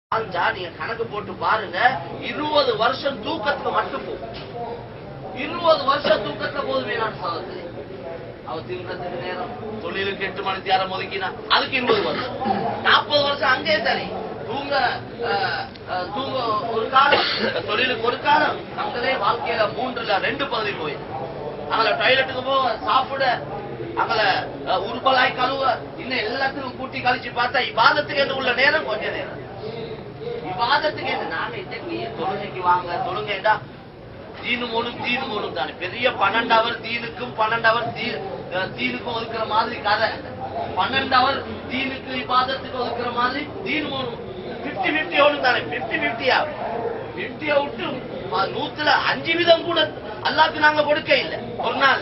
நீங்க கணக்கு போட்டு பாருங்க, 20 வருஷம் தூக்கத்துக்கு மட்டும் போகும். 20 வருஷம் தூக்கத்துல போதுமே. நான் சகோதரி அவ திருமணத்துக்கு நேரம், தொழிலுக்கு 8 மணி நேரம் ஒதுக்கினா அதுக்கு 20 வருஷம், 40 வருஷம் அங்கே சரி. தூங்க ஒரு காலம், தொழிலுக்கு ஒரு காலம், அங்கே வாழ்க்கையில 3ல 2 பகுதி போயிடும். அங்கே டாய்லெட்டுக்கு போக, சாப்பிட, அங்கே உருப்பலாய் கழுவ, இன்னும் எல்லாத்துக்கும் கூட்டி கழிச்சு பார்த்தா இபாதத்துக்கு என்று உள்ள நேரம் கொஞ்ச நேரம். விவாதத்துக்கு என்ன நாங்க இன்னைக்கு தொழுகைக்கு வாங்க தொழுங்கடா தீனு தானே. பெரிய 12 அவர் தீனுக்கும் 12 அவர் தீனுக்கும் ஒதுக்குற மாதிரி கதை. 12 அவர் தீனுக்கு விவாதத்துக்கு ஒதுக்குற மாதிரி தீனு 50-50 ஓடும் தானே. 50-50 50 விட்டு 100ல 5 வீதம் கூட அல்லாஹ்க்கு நாங்க கொடுக்க இல்லை. ஒரு நாள்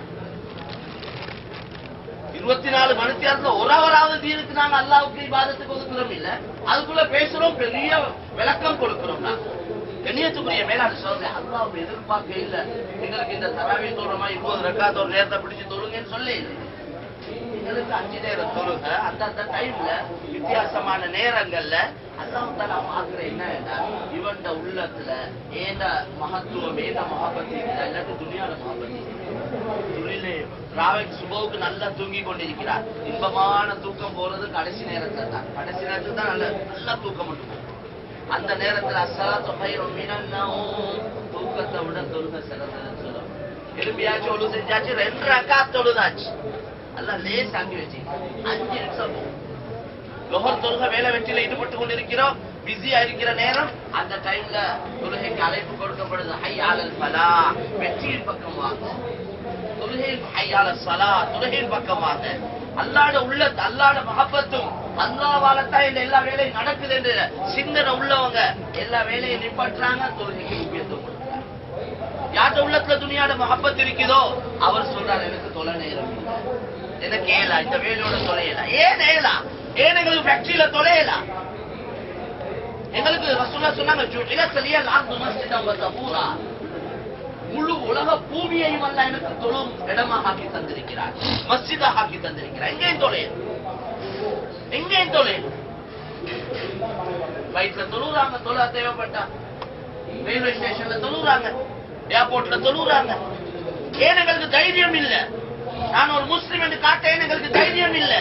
24 மணி நேரத்துல ஒரு அவராவது தீனுக்கு நாங்க அல்லாஹ்வுக்கு இபாதத்துக்கு ஒதுக்குறோம் இல்ல. அதுக்குள்ள பேசுறோம், பெரிய விளக்கம் கொடுக்கிறோம். கண்ணியத்துக்குரிய மேலான சகோதரர்களே, அல்லாஹ்வை எதிர்பார்க்க இல்ல. எங்களுக்கு இந்த தராவீஹ் தொழுமா 20 ரக்காத் ஒரு நேரத்தை பிடிச்சு தொழுங்கன்னு சொல்லி எங்களுக்கு 5 நேரம் தொழுக. அந்த டைம்ல வித்தியாசமான நேரங்கள்ல அல்லாஹ் தஆலா பாக்குற என்ன, இவன் உள்ளத்துல ஏந்த மகத்துவம், ஏந்த மஹப்பத் இல்லாட்டி துனியால மஹப்பத். துணிலே ராவைக்கு சுபவுக்கு நல்லா தூங்கி கொண்டிருக்கிறார். இன்பமான தூக்கம் போறது கடைசி நேரத்துல தான். கடைசி நேரத்துல தான் நல்லா தூக்கம் மட்டும். அந்த நேரத்துல அஸ்ஸலாத்து கைரும் மினன் நௌம், தூக்கத்தை விட தொழுகை சிறந்ததுன்னு சொல்லுவோம். எழுப்பியாச்சு, ஒழு செஞ்சாச்சு, 2 ரக்காத் தொழுதாச்சு. எல்லாம் லேஸ் ஆக்கி வச்சு 5 நிமிஷம் லொஹர் தொழுகை வேலை வெற்றியில ஈடுபட்டு கொண்டிருக்கிறோம், பிஸியா இருக்கிற நேரம். அந்த டைம்ல தொழுகைக்கு அழைப்பு கொடுக்கப்படுது, ஹய்ய அலல் ஃபலாஹ், வெற்றியின் பக்கம் வாங்க. தொழுகையில் ஹய்ய அலல் ஸலாத், தொழுகையின் பக்கம் வாங்க. அல்லாஹ்ட உள்ள அல்லாஹ்ட மஹப்பத்தும் அல்லாஹ்வால தான் இந்த எல்லா வேலையும் நடக்குது என்று சிந்தனை உள்ளவங்க எல்லா வேலையும் நிப்பாட்டுறாங்க, தொழுகைக்கு முக்கியத்துவம் கொடுக்கிறாங்க. யார்கிட்ட உள்ளத்துல துனியாட மஹப்பத் இருக்குதோ அவர் சொல்றாரு, எனக்கு தொலை நேரம் இல்லை, எனக்கு ஏலா, இந்த வேலையோட தொலையலாம். ஏன் ஏலா? ஏன் எங்களுக்கு ஃபேக்டரியில தொலையலாம்? எங்களுக்கு ரசூலுல்லாஹ் சொன்னாங்க, ஜுஇலத் அர்து மஸ்ஜிதன் வ தஹூரா, முழு உலக பூமியையும் அல்லாஹ் எனக்கு தொழும் இடமாக ஆக்கி தந்திருக்கிறார், மஸ்ஜிதாக ஆக்கி தந்திருக்கிறார். எங்கேயும் தொலையலாம், எங்கேயும் தொலையலாம். வயிற்றுல தொழுறாங்க, தொழ தேவைப்பட்டா ரயில்வே ஸ்டேஷன்ல தொழுறாங்க, ஏர்போர்ட்ல தொழுறாங்க. ஏன் எங்களுக்கு தைரியம் இல்ல? நான் ஒரு முஸ்லிம் என்று காட்ட எங்களுக்கு தைரியம் இல்ல.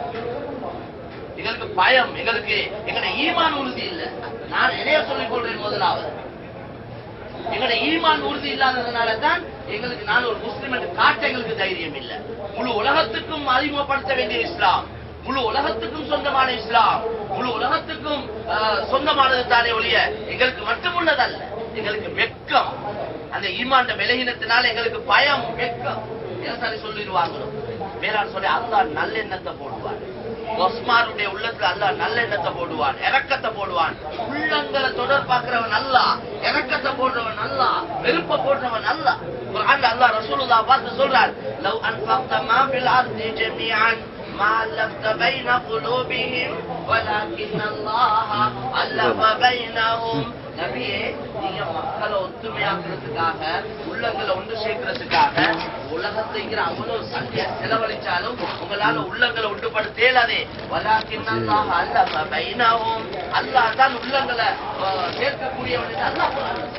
எங்களுக்கு பயம், எங்களுக்கு எங்களுடைய ஈமான் உறுதி இல்ல. நான் நிறைய சொல்லிக் கொள்றேன். முதலாவது எங்களுடைய ஈமான் உறுதி இல்லாததுனால தான் எங்களுக்கு நான் ஒரு முஸ்லிம் என்று காட்ட எங்களுக்கு தைரியம் இல்ல. முழு உலகத்துக்கும் அறிமுகப்படுத்த வேண்டிய இஸ்லாம், முழு உலகத்துக்கும் சொந்தமான இஸ்லாம், முழு உலகத்துக்கும் சொந்தமானது தானே ஒழிய எங்களுக்கு மட்டுமுள்ளதல்ல. எங்களுக்கு வெட்கம், அந்த ஈமான் விலகினத்தினால எங்களுக்கு பயம், வெட்கம் சொல்லிடுவாங்களோ. மேலான சொல்லி அல்லாஹ் நல்லெண்ணத்தை போடுவான். ஒஸ்மானுடைய உள்ளத்துல அல்லாஹ் நல்லெண்ணத்தை போடுவான், இரக்கத்தை போடுவான். உள்ளங்களை தொடர்பாக்குறவன் அல்லாஹ், இரக்கத்தை போடுறவன் அல்லாஹ், வெறுப்ப போடுறவன் அல்லாஹ். குர்ஆன்ல அல்லாஹ் ரசூலுல்லாஹ் பார்த்து சொல்றார், லவ் அன்ஃபக்த மா ஃபில் அர்தி ஜமீஅன் மா லஃப்த பைன குலூபிஹிம் வலக்கின் அல்லாஹ் அல்லஃப பைனஹும். நபியே, நீங்க மக்களை ஒத்துமையாக்குறதுக்காக, உள்ளங்களை ஒன்று சேர்க்கிறதுக்காக உலகத்தைங்கிற அவ்வளவு சங்கைய செலவழிச்சாலும் உங்களால உள்ளங்களை ஒன்றுபடுத்தேலாதே. வலக்கின் அல்லாஹ் அல்லஃப பைனஹும், அல்லாஹ் தான் உள்ளங்களை சேர்க்கக்கூடியவன். அல்லாஹ்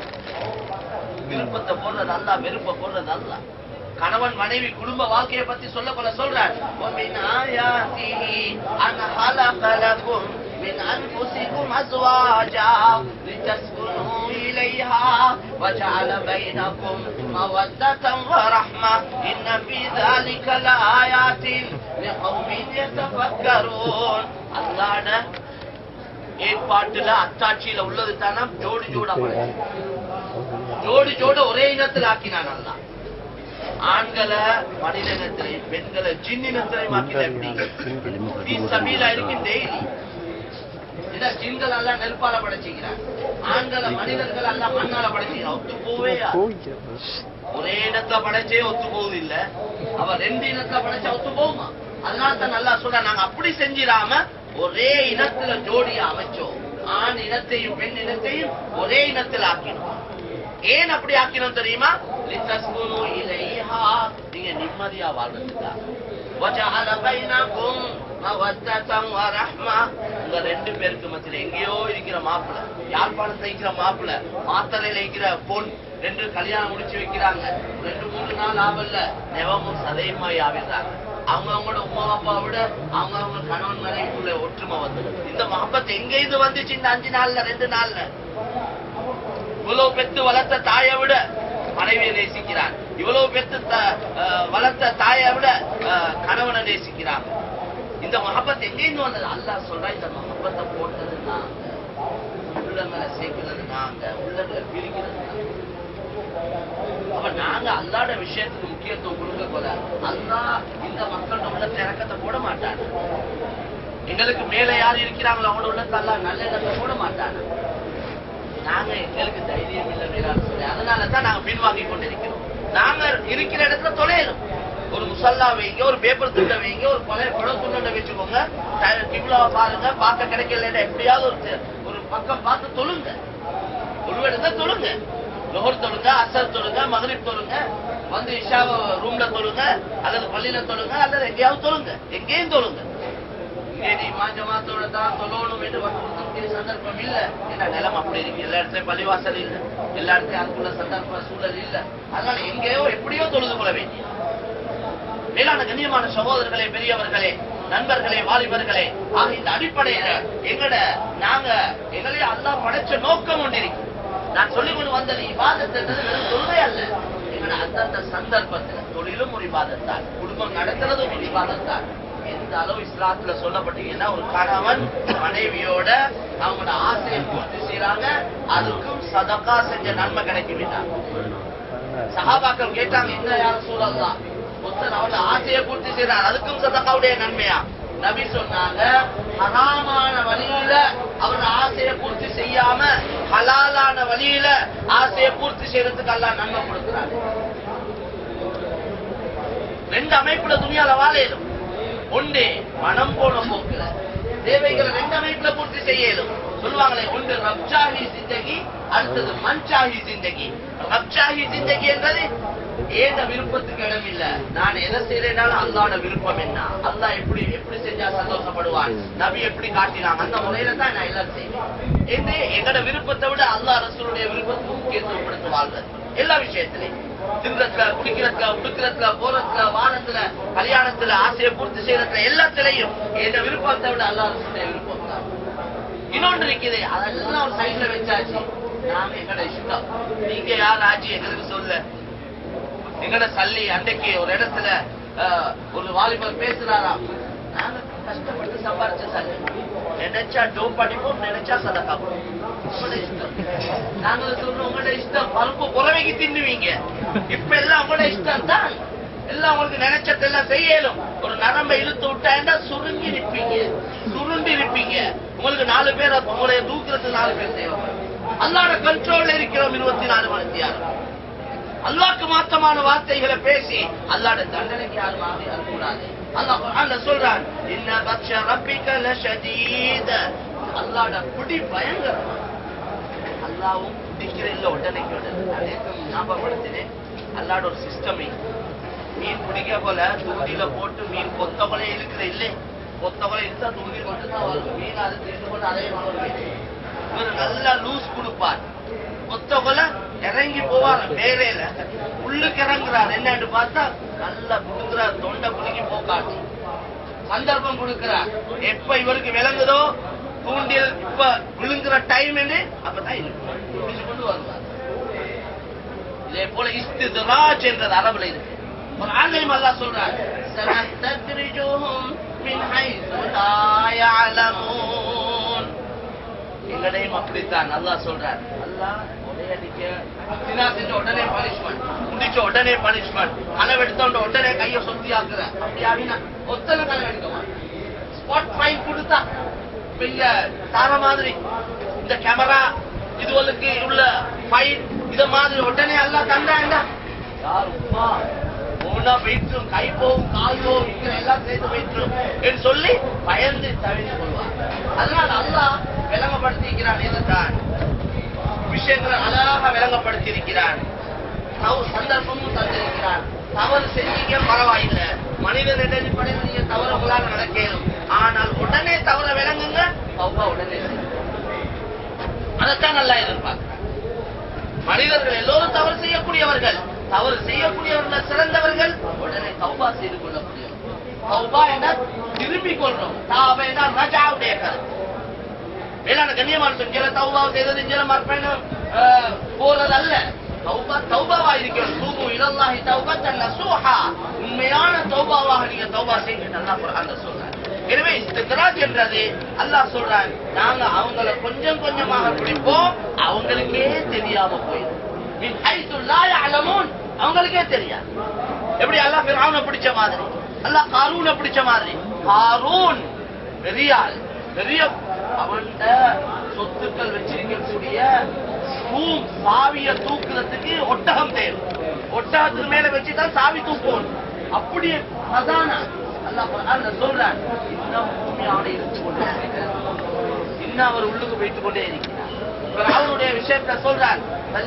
விருப்பத்தை போடுறது அல்லாஹ், வெறுப்ப போடுறது அல்லாஹ். கணவன் மனைவி குடும்ப வாழ்க்கையை பத்தி சொல்ல சொல்றார், من أنفسكم أزواجا لتسكنوا إليها وجعل بينكم مودة ورحمة إن في ذلك لآيات لقوم يتفكرون. அல்லாஹ்ட ஏற்பாட்டுல அத்தாட்சியில உள்ளது தானே ஜோடி ஜோடா படைச்சு, ஜோடி ஜோட ஒரே இனத்தில் ஆக்கினான் அல்லாஹ். ஆண்களை மனித இனத்திலையும் பெண்களை ஜின்னினத்திலையும் ஆக்கின. எப்படி சபீலா இருக்கு டெய்லி ஜின்கள் எல்லாம் நெருப்பால படைச்சிக்கிறான், ஆண்களை மனிதர்கள் எல்லாம் மண்ணால படைச்சிக்கிறான். ஒத்து போவே ஒரே இடத்துல படைச்சே ஒத்து போகுது இல்ல, அவ 2 இனத்துல படைச்சா ஒத்து போகுமா? அதனால தான் நல்லா சொல்ற, நாங்க அப்படி செஞ்சிடாம ஒரே இனத்துல ஜோடியா அமைச்சோம். ஆண் இனத்தையும் பெண் இனத்தையும் ஒரே இனத்தில் ஆக்கினோம். ஏன் அப்படி ஆக்கினோம் தெரியுமா? நீங்க நிம்மதியா வாழ்றதுக்கா. وَجَعَلَ بَيْنَكُمْ உங்க ரெண்டு பேருக்கு மத்தியில எங்கேயோ இருக்கிற மாப்பிள்ள, யாழ்ப்பாணத்துல இருக்கிற மாப்பிள்ள, மாத்தறையில இருக்கிற பொன், ரெண்டு கல்யாணம் முடிச்சு வைக்கிறாங்க. 2-3 நாள் ஆவல்ல நெவமும் சதையுமாய் ஆவிடுறாங்க. அவங்களோட உமா அப்பா விட அவங்க கணவன் மனைவிக்குள்ள ஒற்றுமை வந்தது. இந்த மஹப்பத் எங்க இது வந்துச்சு? இந்த 5 நாள்ல 2 நாள்ல. இவ்வளவு பெத்து வளர்த்த தாயை விட மனைவியை நேசிக்கிறான், இவ்வளவு பெத்து வளர்த்த தாயை விட கணவனை நேசிக்கிறாங்க. இந்த மஹப்பத் எங்கேருந்து வந்தது? அல்லாஹ் சொல்றா, இந்த மஹப்பத்தை போட்டது நாங்க, உள்ளங்களை சேர்க்கிறது நாங்க, உள்ளங்களை பிரிக்கிறது நாங்க. அப்ப நாங்க அல்லாட விஷயத்துக்கு முக்கியத்துவம் கொடுக்க கூடாது. அல்லாஹ் இந்த மக்களோட உள்ளத்துல இறக்கத்தை போட மாட்டாங்க. எங்களுக்கு மேல யார் இருக்கிறாங்களோ அவங்களோட உள்ளத்தை அல்லாஹ் நல்ல இடத்தை போட மாட்டாங்க. நாங்க எங்களுக்கு தைரியம் இல்லை மேலான சொல்லி, அதனாலதான் நாங்க பின்வாங்கி கொண்டிருக்கிறோம். நாங்க இருக்கிற இடத்துல தொலைறோம். ஒரு முசல்லா வைங்க, ஒரு பேப்பர் துண்டை வைங்க, ஒரு குடம் துண்டை வச்சுக்கோங்க, கிப்லாவை பாருங்க, பார்க்க கிடைக்கல எப்படியாவது ஒரு பக்கம் பார்த்து தொழுங்க, ஒரு இடத்த தொழுங்க. லோஹர் தொழுங்க, அசர் தொழுங்க, மகரிப் தொழுங்க, வந்து இஷாவை ரூம்ல தொழுங்க, அல்லது பள்ளியில தொழுங்க, அல்லது எங்கேயாவது தொழுங்க, எங்கேயும் தொழுங்க. இங்கே நீ மாஜமாத்தோட தான் தொழணும் என்று வற்புறுத்தக்கூடிய சந்தர்ப்பம் இல்ல. ஏன்னா நிலம் அப்படி இருக்கு, எல்லா இடத்துலயும் பள்ளிவாசல் இல்ல, எல்லா இடத்துலயும் அதுக்குள்ள சந்தர்ப்ப சூழல் இல்ல. அதனால எங்கேயோ எப்படியோ தொழுது கொள்ள வேண்டிய மேலான கண்ணியமான சகோதரர்களே, பெரியவர்களே, நண்பர்களே, வாலிபர்களே, ஆக இந்த அடிப்படையில எங்களை அல்லாஹ் படைச்ச நோக்கம் ஒன்று இருக்கு. நான் சொல்லிக் கொண்டு வந்தது இபாதத் என்றது வெறும் தொழுகை அல்ல. எங்களை அந்தந்த சந்தர்ப்பத்தில் தொழிலும் ஒரு இபாதத்தான், குடும்பம் நடத்துறதும் ஒரு இபாதத்தான். எந்த அளவு இஸ்லாத்துல சொல்லப்பட்டீங்கன்னா, ஒரு கணவன் மனைவியோட அவங்களோட ஆசையை பூர்த்தி செய்யறாங்க, அதுக்கும் சதகா செஞ்ச நன்மை கிடைக்கும். சஹாபாக்கள் கேட்டாங்க, என்ன யார சூழல்லாம் ஒருத்தன் அவனோட ஆசையை பூர்த்தி செய்யறான், அதுக்கும் சதகாவுடைய நன்மையா? நபி சொன்னாங்க, ஹராமான வழியில அவரோட ஆசையை பூர்த்தி செய்யாம ஹலாலான வழியில ஆசையை பூர்த்தி செய்யறதுக்கு அல்லாஹ் நன்மை கொடுக்கிறாங்க. 2 அமைப்புல துணியால வாழையிலும். ஒன்று மனம் போன போக்குல தேவைகளை 2 அமைப்புல பூர்த்தி செய்யலும். சொல்லுவாங்களே, ஒன்று ரப்சாஹி ஜிந்தகி, அடுத்தது மன்சாஹி ஜிந்தகி. ரப்சாஹி ஜிந்தகி என்றது ஏந்த விருப்பத்துக்கு இடம் இல்ல, நான் எதை செய்யறேனாலும் அல்லாஹ்வோட விருப்பம் என்ன, அல்லாஹ் எப்படி செஞ்சா சந்தோஷப்படுவான், நபி எப்படி காட்டினாங்க, அந்த முறையில தான் நான் எல்லாம் செய்வேன். எங்கட விருப்பத்தை விட அல்லாஹ் ரசூலுடைய விருப்பத்துக்கு முக்கியத்துவம் கொடுத்து வாழ்றது. எல்லா விஷயத்திலையும், தின்றத்துல, குடிக்கிறதுல, உடுக்கிறதுல, போறதுல, வானத்துல, கல்யாணத்துல, ஆசையை பூர்த்தி செய்யறதுல, எல்லாத்திலையும் எந்த விருப்பத்தை விட அல்லாஹ் ரசூலுடைய விருப்பம் தான். இன்னொன்று இருக்குது, அதெல்லாம் ஒரு சைட்ல வச்சாச்சு. நாங்க எங்கட இஷ்டம், நீங்க யார் ஆச்சு எங்களுக்கு சொல்ல. எங்கட சல்லி அன்றைக்கு ஒரு இடத்துல ஒரு வாலிபர் பேசுறாராம், நாங்க கஷ்டப்பட்டு சம்பாரிச்ச சல்லி, நினைச்சா டோப் அடிப்போம், நினைச்சா சதக்கா போடுவோம். உங்களோட இஷ்டம். நாங்க சொல்றோம், உங்களோட இஷ்டம். பருப்பு புறவைக்கு தின்னுவீங்க, இப்ப எல்லாம் உங்களோட இஷ்டம் தான். எல்லாம் உங்களுக்கு நினைச்சதெல்லாம் செய்யலும். ஒரு நரம்பை இழுத்து விட்டா சுருங்கி இருப்பீங்க, சுருண்டி இருப்பீங்க. உங்களுக்கு 4 பேர், உங்களுடைய தூக்குறதுக்கு 4 பேர் தேவை. அல்லாஹ்வோட கண்ட்ரோல்ல இருக்கிறோம் 24 மணி நேரம். அல்லாஹ்க்கு மாற்றமான வார்த்தைகளை பேசி அல்லாஹ்வோட தண்டனைக்கு யாரும் ஆகக்கூடாது. அல்லாஹ் குர்ஆன்ல சொல்றான், இன்ன பத்ஷ ரப்பிக லஷதீத். அல்லாஹ்வோட பிடி பயங்கரமா. அல்லாஹ்வும் பிடிக்கிற இல்ல உடனே ஞாபகப்படுத்தினேன். அல்லாஹ்வோட ஒரு சிஸ்டம், மீன் பிடிக்க போல தூண்டில போட்டு மீன் கொத்தவளை இருக்கிற இல்லை, கொத்தவளை இருந்தா தூண்டி கொண்டு தான் வரும் மீன். அது தெரிந்து கொண்டு அதே இவர் நல்லா லூஸ் கொடுப்பார். கொத்தவளை இறங்கி போவார், வேலையில உள்ளுக்கு இறங்குறார். என்னன்னு பார்த்தா நல்லா கொடுக்குறார், தொண்டை குலுக்கி போக்காட்டி சந்தர்ப்பம் கொடுக்கிறார். எப்ப இவருக்கு விளங்குதோ தூண்டில் இப்ப விழுங்குற டைம் அப்பதான் பிடிச்சு கொண்டு வருவார். இதே போல இஸ்தித்ராஜ் என்றது அரபுல இருக்கு. ஒரு ஆன்லைன் அல்லாஹ் சொல்றார், சனஸ்தத்ரிஜுஹும் மின் ஹைஸு லா யஅலமூன். எங்களையும் அப்படித்தான் அல்லாஹ் சொல்றார். அல்லாஹ் உடனே பனிஷ்மெண்ட், முடிச்ச உடனே பனிஷ்மெண்ட், களவெடுத்த உடனே கைய சொத்தி ஆக்குற. அப்படி அப்படின்னா ஒத்தனை களவெடுக்க ஸ்பாட் ஃபைன் கொடுத்தா இங்க தார மாதிரி இந்த கேமரா இதுவளுக்கு உள்ள ஃபைன் இத மாதிரி உடனே எல்லாம் தந்தாண்டா யாருப்பா ஒவ்வொன்னா போயிட்டு கை போகும் கால் போகும் எல்லாம் சேர்த்து போயிட்டு என்று சொல்லி பயந்து தவிர்த்து கொள்வார். அதனால அல்லாஹ் விளங்கப்படுத்திக்கிறான். இதுதான் விஷயங்களை அழகாக விளங்கப்படுத்தியிருக்கிறான். சந்தர்ப்பமும் தந்திருக்கிறான். தவறு செஞ்சீங்க பரவாயில்லை, மனிதன் அடிப்படையில் நீங்க தவறு உங்களால் நடக்கலும். ஆனால் உடனே தவற விளங்குங்க, தௌபா உடனே செய்யுங்க. அதைத்தான் நல்லா எதிர்பார்க்க. மனிதர்கள் எல்லோரும் தவறு செய்யக்கூடியவர்கள், தவறு செய்யக்கூடியவர்கள் சிறந்தவர்கள், உடனே தௌபா செய்து கொள்ளக்கூடியவர்கள். தௌபா என திரும்பிக் கொள்றோம், தாபா என ரஜாவுடைய கருத்து. வேளாண் கண்ணியமான சொல்கிற தௌபா செய்தது மற்பேனும் போறது அல்ல. தௌபா தௌபாவா இருக்கிறது. தூபு இலல்லாஹி தௌபத்தன் நஸூஹா, உண்மையான தௌபாவாக நீங்க தௌபா செய்யுங்க அல்லாஹ் குர்ஆன்ல சொல்றார். எனவே இஸ்திக்ராஜ் என்றது அல்லாஹ் சொல்றான், நாங்க அவங்களை கொஞ்சம் கொஞ்சமாக பிடிப்போம், அவங்களுக்கே தெரியாம போயிடும். மின் ஹைது லா யஅலமூன், அவங்களுக்கே தெரியாது. எப்படி அல்லாஹ் ஃபிரௌனை பிடிச்ச மாதிரி, அல்லாஹ் காரூனை பிடிச்ச மாதிரி. காரூன் பெரிய ஆள், பெரிய அவன்ட சொத்துக்கள் வச்சிருக்கக்கூடிய சாவிய தூக்குறதுக்கு ஒட்டகம் தேவை. ஒட்டகத்துக்கு மேல வச்சுதான் சாவி தூக்கும். அப்படி அதான அல்லாஹ் சொல்றான், இன்னும் பூமியோட இருந்து கொண்டே இருக்கிறார், இன்னும் அவர் உள்ளுக்கு வைத்துக் கொண்டே இருக்கிறார். அவருடைய விஷயத்தை சொல்றான்,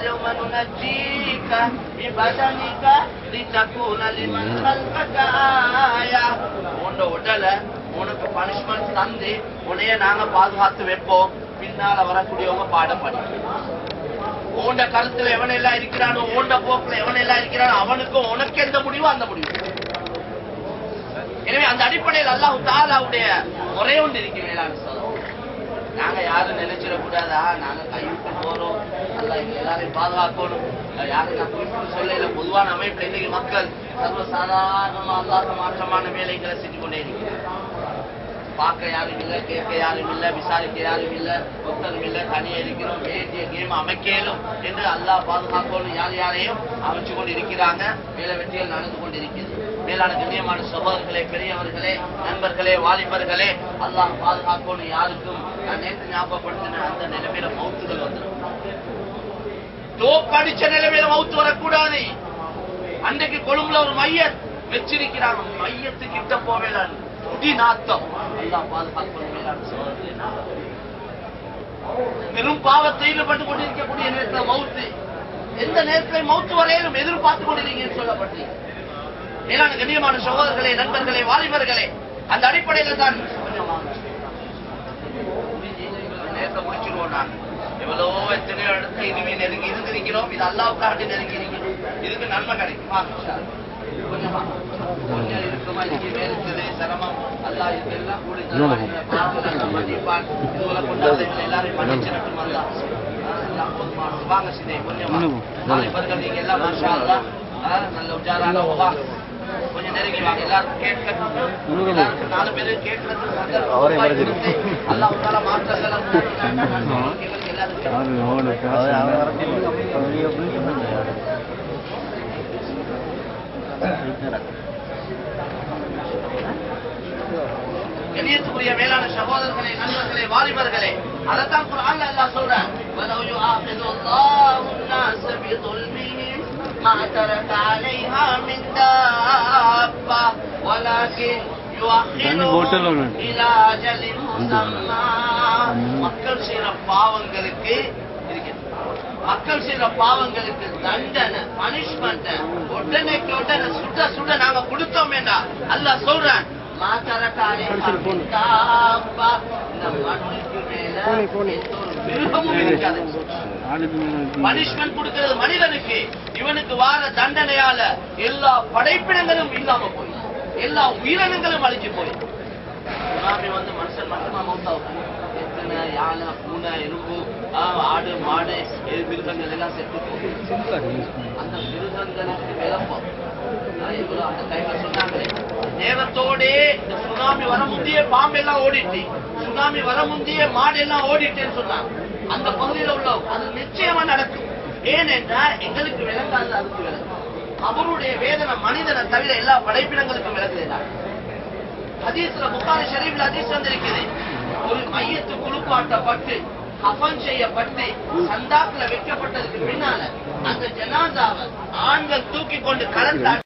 உடல உனக்கு பனிஷ்மெண்ட் தந்து உன்னைய நாங்க பாதுகாத்து வைப்போம், பின்னால வரக்கூடியவங்க பாடம் படிக்கணும். ஓண்ட கருத்துல எவன் எல்லாம் இருக்கிறானோ, ஓண்ட போக்குல எவன் எல்லாம் இருக்கிறானோ, அவனுக்கும் உனக்கு எந்த முடிவோ அந்த முடிவு. எனவே அந்த அடிப்படையில் அல்லாஹ் தஆலாவுடைய முறை ஒன்று இருக்கு. மேலான சொல்லுவோம், நாங்க யாரும் நினைச்சிடக்கூடாதா, நாங்க கைவிட்டு போறோம், அல்லாஹ் எங்க எல்லாரையும் பாதுகாக்கணும், யாரும் நான் குறிப்பிட்டு சொல்லல. பொதுவான அமைப்புல இன்னைக்கு மக்கள் சர்வசாதாரணமா அல்லாஹ்க்கு மாற்றமான வேலைகளை செஞ்சு கொண்டே இருக்கிறார். பார்க்க யாரும் இல்ல, கேட்க யாரும் இல்ல, விசாரிக்க யாரும் இல்ல, ஒத்தரும் இல்ல, தனியே இருக்கிறோம், வேண்டிய கேம் அமைக்கலும் என்று அல்லாஹ் பாதுகாக்கணும் யார் யாரையும் அமைச்சு கொண்டு இருக்கிறாங்க. வேலை வெற்றிகள் நடந்து கொண்டிருக்கிறது. மேலான கண்ணியமான சகோதரர்களே, பெரியவர்களே, நண்பர்களே, வாலிபர்களே, அல்லாஹ் பாதுகாக்கணும். யாருக்கும் நான் நேற்று ஞாபகப்படுத்தின அந்த நிலைமையில மௌத்துகள் வந்துடும். தோப்படிச்ச நிலைமையில மௌத்து வரக்கூடாது. அன்றைக்கு கொழும்புல ஒரு மையத் வச்சிருக்கிறாங்க, மையத்து கிட்ட போவேலான்னு நாத்தம். அல்லாஹ் பாதுகாக்கணும். மேலான சகோதரர்களே, பெரும் பாவத்தில் ஈடுபட்டு கொண்டிருக்கக்கூடிய நேரத்தில் மௌத்து, எந்த நேரத்தில் மௌத்து வரையிலும் எதிர்பார்த்து கொண்டிருக்கீங்கன்னு சொல்லப்பட்டு. மேலான கண்ணியமான சகோதரர்களே, நண்பர்களே, வாலிபர்களே, அந்த அடிப்படையில் தான் நேரத்தை முடிச்சிருவோம். நான் எவ்வளவோ எத்தனையோ இடத்துல இனிமே நெருங்கி இருந்திருக்கிறோம். இது அல்லாஹ்வுக்காக நெருங்கி இருக்கிறோம். இதுக்கு நன்மை கிடைக்குமா? கொஞ்சம் இருக்குமா? இதுக்கு வேறு சிரமம் அல்லாஹ் இதெல்லாம் கூடி மன்னிப்பான். இதுவரை கொண்டாடுறவங்க எல்லாரையும் மன்னிச்சிடட்டும் அல்லாஹ். வாங்க சிதை கொஞ்சமா வாலிபர்கள் நீங்க எல்லாம் மாஷா அல்லாஹ் நல்ல உஜாரான கொஞ்சம் நெருங்கி வாங்க. எல்லாருக்கும் கேட்கறதுக்கு, எல்லாருக்கும் 4 பேரு கேட்கறதுக்கு அல்லாஹ் தால மாற்றங்களை கண்ணியத்துக்குரிய மேலான சகோதரர்களே, நண்பர்களே, வாலிபர்களே, அதைத்தான் குர்ஆன்ல அல்லாஹ் சொல்றான், வலவ் யுஆஹிதுல்லாஹு النَّاسَ بِظُلْمِهِمْ مَا تَرَكَ عَلَيْهَا مِنْ دَابَّةٍ وَلَكِنْ يُؤَخِّرُهُمْ إِلَى أَجَلٍ مُّسَمًّى. மக்கள் செய்யற பாவங்களுக்கு மக்கள் செய்யற பாவங்களுக்கு தண்டனை, பனிஷ்மெண்ட் உடனேக்கு உடனே சுட சுட நாங்க கொடுத்தோம் வேண்டாம். அல்லாஹ் சொல்றான், பனிஷ்மெண்ட் கொடுக்கிறது மனிதனுக்கு. இவனுக்கு வார தண்டனையால எல்லா படைப்பினங்களும் இல்லாம போய், எல்லா உயிரினங்களும் அழிஞ்சு போய். சுனாமி வந்து மனுஷன் மட்டுமா மௌத்தாகும்? எத்தனை யானை, பூனை, எறும்பு, ஆடு, மாடு, மிருகங்கள் எல்லாம் செத்து போகும். அந்த மிருகங்களுக்கு விளப்பம் அந்த டைம்ல சொன்னாங்களே, நேரத்தோட இந்த சுனாமி வர முந்தைய பாம்பெல்லாம் ஓடிட்டு, சுனாமி வர முந்தைய மாடு எல்லாம் ஓடிட்டேன்னு சொன்னாங்க. அந்த பகுதியில் உள்ள அது நிச்சயமா நடக்கும். ஏனென்றா எங்களுக்கு விளங்காது, அதுக்கு விளங்கும். அவருடைய வேதனை மனிதனை தவிர எல்லா படைப்பினங்களுக்கும் விளக்குகிறார். ஹதீஸ்ல புகாரி ஷரீஃப்ல ஹதீஸ் வந்திருக்கிறது, ஒரு மையத்து குளிப்பாட்டப்பட்டு கஃன் செய்யப்பட்டு சந்தாக்குல வைக்கப்பட்டதுக்கு பின்னால அந்த ஜனாசாவை ஆண்கள் தூக்கி கொண்டு களத்தாட்டி